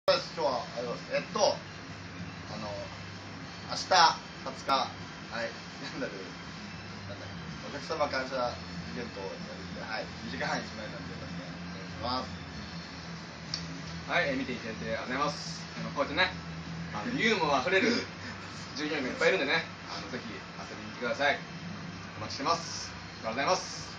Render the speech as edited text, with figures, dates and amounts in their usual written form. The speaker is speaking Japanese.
今日はあれです。明日20日、はい、お客様感謝イベントをやるんで、はい、2時間半1万円なんでよろしくお願いします。 はい、見ていただいてありがとうございます。こうやってね、ユーモアあふれる従業員がいっぱいいるんでね、ぜひ遊びに来てください。お待ちしてます。ありがとうございます。